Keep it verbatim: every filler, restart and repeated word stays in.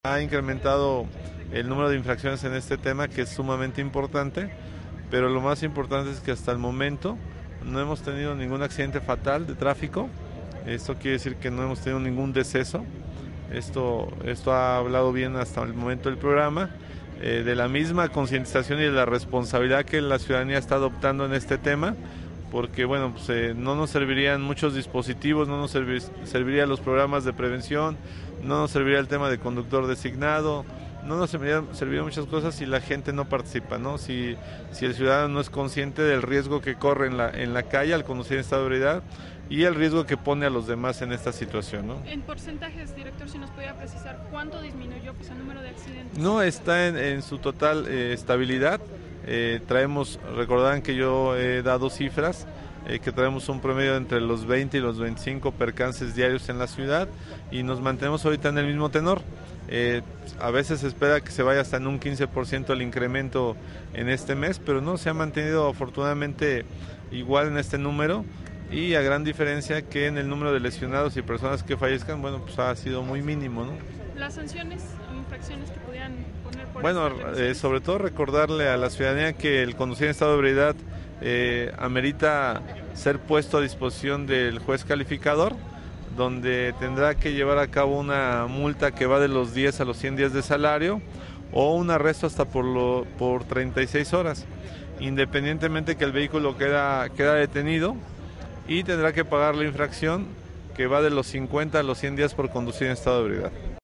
Ha incrementado el número de infracciones en este tema, que es sumamente importante, pero lo más importante es que hasta el momento no hemos tenido ningún accidente fatal de tráfico. Esto quiere decir que no hemos tenido ningún deceso. Esto, esto ha hablado bien hasta el momento del programa, eh, de la misma concientización y de la responsabilidad que la ciudadanía está adoptando en este tema, porque bueno, pues, eh, no nos servirían muchos dispositivos, no nos servir, servirían los programas de prevención, no nos serviría el tema de conductor designado, no nos servirían, servirían muchas cosas si la gente no participa, ¿no? Si, si el ciudadano no es consciente del riesgo que corre en la, en la calle al conducir en estado de ebriedad y el riesgo que pone a los demás en esta situación, ¿no? En porcentajes, director, si nos podía precisar cuánto disminuyó pues, el número de accidentes. No, está en, en su total eh, estabilidad. Eh, traemos, recordarán que yo he dado cifras, eh, que traemos un promedio entre los veinte y los veinticinco percances diarios en la ciudad y nos mantenemos ahorita en el mismo tenor. Eh, a veces se espera que se vaya hasta en un quince por ciento el incremento en este mes, pero no, se ha mantenido afortunadamente igual en este número, y a gran diferencia que en el número de lesionados y personas que fallezcan, bueno, pues ha sido muy mínimo, ¿no? Las sanciones o infracciones que pudieran poner por Bueno, eh, sobre todo recordarle a la ciudadanía que el conducir en estado de ebriedad eh, amerita ser puesto a disposición del juez calificador, donde tendrá que llevar a cabo una multa que va de los diez a los cien días de salario o un arresto hasta por, lo, por treinta y seis horas, independientemente que el vehículo queda, queda detenido, y tendrá que pagar la infracción que va de los cincuenta a los cien días por conducir en estado de ebriedad.